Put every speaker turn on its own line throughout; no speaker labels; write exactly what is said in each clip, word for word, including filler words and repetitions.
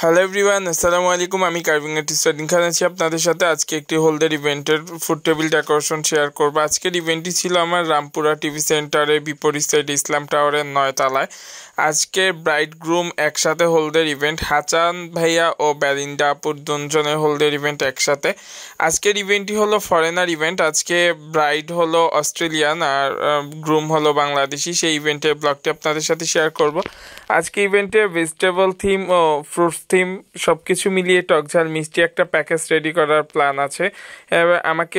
Hello everyone, আসসালামু আলাইকুম। আমি কার্ভিং আর্টিস্ট ফারদিন খান আছি আপনাদের সাথে। আজকে একটি হোলডার ইভেন্টের ফুড টেবিল ডেকোরেশন শেয়ার করবো। আজকের ইভেন্টটি ছিল আমার রামপুরা টিভি সেন্টারের বিপরীত সাইড ইসলাম টাওয়ারের নয় তলায়। আজকে ব্রাইড গ্রুম একসাথে হোলডার ইভেন্ট, হাসান ভাইয়া ও বেলিন্ডা আপুর দুজনের হোলডার ইভেন্ট একসাথে। আজকের ইভেন্টটি হলো ফরেনার ইভেন্ট। আজকে ব্রাইড হলো অস্ট্রেলিয়ান আর গ্রুম হলো বাংলাদেশি। সেই ইভেন্টের ব্লগটি আপনাদের সাথে শেয়ার করব। আজকে ইভেন্টে ভেজিটেবল থিম ও ফ্রুটস থিম সব কিছু মিলিয়ে টকঝাল মিষ্টি একটা প্যাকেজ রেডি করার প্ল্যান আছে। আমাকে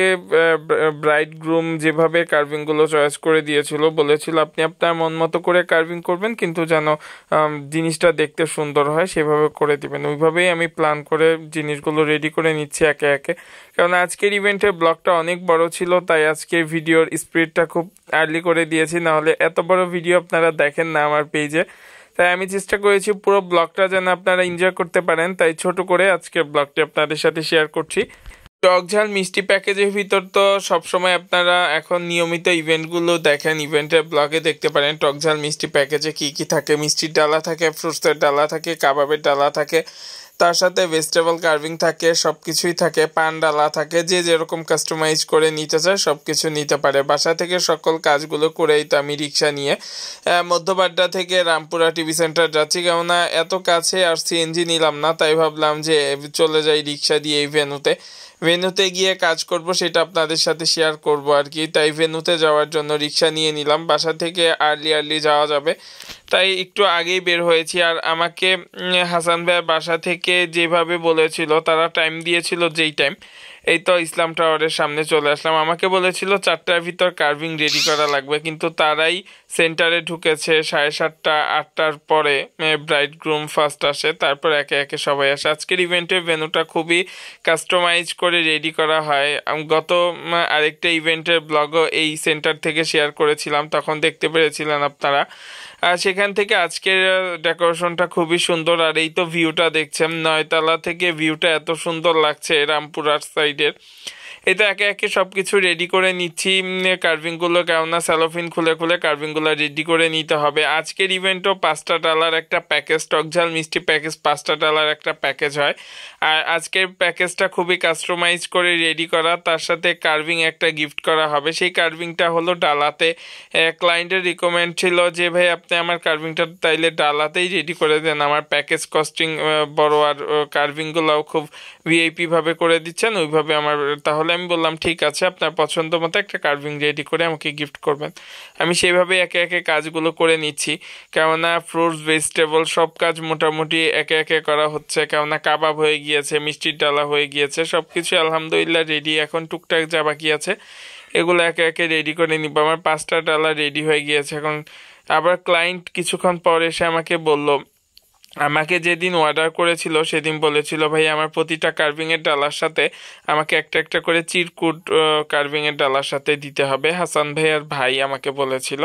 ব্রাইড গ্রুম যেভাবে কার্ভিংগুলো চয়েস করে দিয়েছিল, বলেছিল আপনি আপনার মন মতো করে কার্ভিং করবেন, কিন্তু যেন জিনিসটা দেখতে সুন্দর হয় সেভাবে করে দিবেন। ওইভাবেই আমি প্ল্যান করে জিনিসগুলো রেডি করে নিচ্ছি একে একে। কারণ আজকের ইভেন্টের ব্লগটা অনেক বড় ছিল, তাই আজকের ভিডিওর স্পিডটা খুব আর্লি করে দিয়েছি, নাহলে এত বড় ভিডিও আপনারা দেখেন না আমার পেজে। তাই আমি চেষ্টা করেছি পুরো ব্লগটা যেন আপনারা এনজয় করতে পারেন, তাই ছোট করে আজকের ব্লগটি আপনাদের সাথে শেয়ার করছি। টকঝাল মিষ্টি প্যাকেজের ভিতর তো সবসময় আপনারা এখন নিয়মিত ইভেন্টগুলো দেখেন, ইভেন্টের ব্লগে দেখতে পারেন টকঝাল মিষ্টি প্যাকেজে কি কি থাকে। মিষ্টির ডালা থাকে, ফ্রুটসের ডালা থাকে, কাবাবের ডালা থাকে, তার সাথে ভেজিটেবল কার্ভিং থাকে, সব কিছুই থাকে, পান ডালা থাকে। যে যেরকম কাস্টমাইজ করে নিতে চায় সব কিছু নিতে পারে। বাসা থেকে সকল কাজগুলো করেই তো আমি রিক্সা নিয়ে মধ্যবাড্ডা থেকে রামপুরা টিভি সেন্টার যাচ্ছি। কেননা এত কাছে আর সিএনজি নিলাম না, তাই ভাবলাম যে চলে যাই রিক্সা দিয়ে এই ভেন্যুতে। ভেন্যুতে গিয়ে কাজ করব, সেটা আপনাদের সাথে শেয়ার করব আর কি। তাই ভেন্যুতে যাওয়ার জন্য রিক্সা নিয়ে নিলাম। বাসা থেকে আর্লি আর্লি যাওয়া যাবে, তাই একটু আগেই বের হয়েছি। আর আমাকে হাসান ভাইয়ের বাসা থেকে যেভাবে বলেছিল, তারা টাইম দিয়েছিল যেই টাইম, এই তো ইসলাম টাওয়ারের সামনে চলে আসলাম। আমাকে বলেছিল চারটার ভিতর কার্ভিং রেডি করা লাগবে, কিন্তু তারাই সেন্টারে ঢুকেছে সাড়ে সাতটা আটটার পরে। ব্রাইড গ্রুম ফার্স্ট আসে, তারপর একে একে সবাই আসে। আজকের ইভেন্টের ভেন্যুটা খুবই কাস্টমাইজ করে রেডি করা হয়। গত আরেকটা ইভেন্টের ব্লগও এই সেন্টার থেকে শেয়ার করেছিলাম, তখন দেখতে পেরেছিলেন আপনারা। আর সেখান থেকে আজকের ডেকোরেশনটা খুবই সুন্দর। আর এই তো ভিউটা দেখছেন, নয়তলা থেকে ভিউটা এত সুন্দর লাগছে রামপুরার সাইডের। এটা একে একে সব কিছু রেডি করে নিচ্ছি কার্ভিংগুলো, কেননা স্যালোফিন খুলে খুলে কার্ভিংগুলো রেডি করে নিতে হবে। আজকের ইভেন্টও পাঁচটা ডালার একটা প্যাকেজ, টকঝাল মিষ্টি প্যাকেজ পাঁচটা ডালার একটা প্যাকেজ হয়। আর আজকের প্যাকেজটা খুবই কাস্টমাইজ করে রেডি করা, তার সাথে কার্ভিং একটা গিফট করা হবে। সেই কার্ভিংটা হলো ডালাতে। ক্লায়েন্টের রিকমেন্ড ছিল যে ভাই আপনি আমার কার্ভিংটা তাইলে ডালাতেই রেডি করে দেন, আমার প্যাকেজ কস্টিং বড় আর কার্ভিংগুলোও খুব ভিআইপি ভাবে করে দিচ্ছেন ওইভাবে আমার। তাহলে আমি বললাম ঠিক আছে, আপনার পছন্দ মতো একটা কার্ভিং রেডি করে আমাকে গিফট করবেন। আমি সেইভাবে একে একে কাজগুলো করে নিচ্ছি, কেননা ফ্রুটস ভেজিটেবল সব কাজ মোটামুটি একে একে করা হচ্ছে। কেননা কাবাব হয়ে গিয়েছে, মিষ্টির ডালা হয়ে গিয়েছে, সব কিছু আলহামদুলিল্লাহ রেডি। এখন টুকটাক যা বাকি আছে এগুলো একে একে রেডি করে নিব। আমার পাঁচটা ডালা রেডি হয়ে গিয়েছে। এখন আবার ক্লায়েন্ট কিছুক্ষণ পর এসে আমাকে বলল, আমাকে যেদিন অর্ডার করেছিল সেদিন বলেছিল ভাই আমার প্রতিটা কার্ভিংয়ের ডালার সাথে আমাকে একটা একটা করে চিরকুট কার্ভিংয়ের ডালার সাথে দিতে হবে। হাসান ভাইয়ার ভাই আমাকে বলেছিল,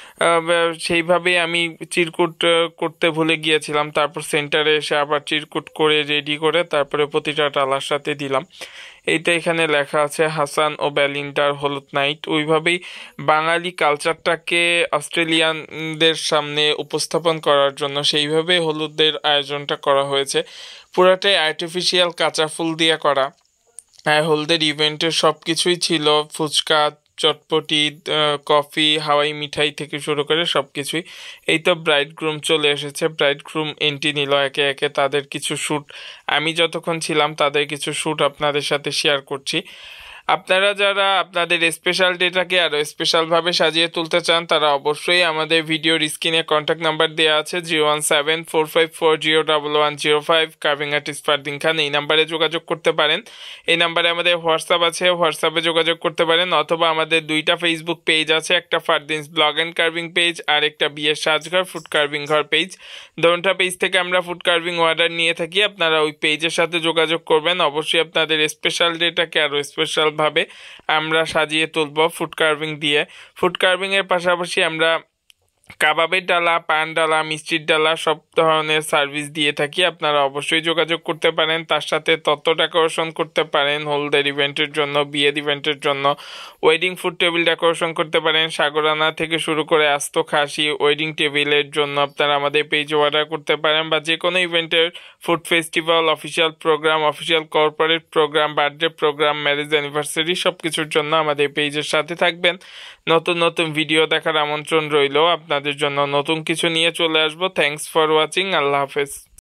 সেইভাবেই আমি চিরকুট করতে ভুলে গিয়েছিলাম। তারপর সেন্টারে এসে আবার চিরকুট করে রেডি করে তারপরে প্রতিটা ডালার সাথে দিলাম। এইটা এখানে লেখা আছে হাসান ও বেলিন্ডার হলুদ নাইট। ওইভাবেই বাঙালি কালচারটাকে অস্ট্রেলিয়ানদের সামনে উপস্থাপন করার জন্য সেইভাবে হলুদের আয়োজনটা করা হয়েছে। পুরাটাই আর্টিফিশিয়াল কাঁচা ফুল দিয়ে করা। হলুদের ইভেন্টের সব কিছুই ছিল, ফুচকা, চটপটি, কফি, হাওয়াই মিঠাই থেকে শুরু করে সব কিছুই। এই তো ব্রাইড গ্রুম চলে এসেছে। ব্রাইড গ্রুম এন্ট্রি নিল একে একে। তাদের কিছু শ্যুট, আমি যতক্ষণ ছিলাম তাদের কিছু শ্যুট আপনাদের সাথে শেয়ার করছি। আপনারা যারা আপনাদের স্পেশাল ডেটাকে আরও স্পেশালভাবে সাজিয়ে তুলতে চান, তারা অবশ্যই আমাদের ভিডিওর স্ক্রিনে কন্ট্যাক্ট নাম্বার দেওয়া আছে zero one seven four five four zero double one zero five carving artist Fardin Khan. এই নাম্বারে যোগাযোগ করতে পারেন। এই নাম্বারে আমাদের হোয়াটসঅ্যাপ আছে, হোয়াটসঅ্যাপে যোগাযোগ করতে পারেন। অথবা আমাদের দুইটা ফেসবুক পেজ আছে, একটা Fardin's blog and carving page আর একটা বিয়ের সাজঘর ফুড কার্ভিং ঘর পেজ। দুটো পেজ থেকে আমরা ফুড কার্ভিং অর্ডার নিয়ে থাকি। আপনারা ওই পেজের সাথে যোগাযোগ করবেন। অবশ্যই আপনাদের স্পেশাল ডেটাকে আরও স্পেশাল ভাবে আমরা সাজিয়ে তুলব ফুড কার্ভিং দিয়ে। ফুড কার্ভিং এর পাশাপাশি আমরা কাবাবের ডালা, পান ডালা, মিষ্টির ডালা সব ধরনের সার্ভিস দিয়ে থাকি। আপনারা অবশ্যই যোগাযোগ করতে পারেন, তার সাথে তথ্য ডেকোরেশন করতে পারেন, হলদের ইভেন্টের জন্য, বিয়ের ইভেন্টের জন্য, ওয়েডিং ফুড টেবিল ডেকোরেশন করতে পারেন, সাগরানা থেকে শুরু করে আস্ত খাসি ওয়েডিং টেবিলের জন্য আপনারা আমাদের পেজে অর্ডার করতে পারেন, বা যে কোনো ইভেন্টের food festival, official programme, official corporate programme, birthday programme, marriage anniversary সব কিছুর জন্য আমাদের পেজের সাথে থাকবেন। নতুন নতুন ভিডিও দেখার আমন্ত্রণ রইল। আপনাদের জন্য নতুন কিছু নিয়ে চলে আসবো। Thanks for watching. আল্লাহ হাফেজ।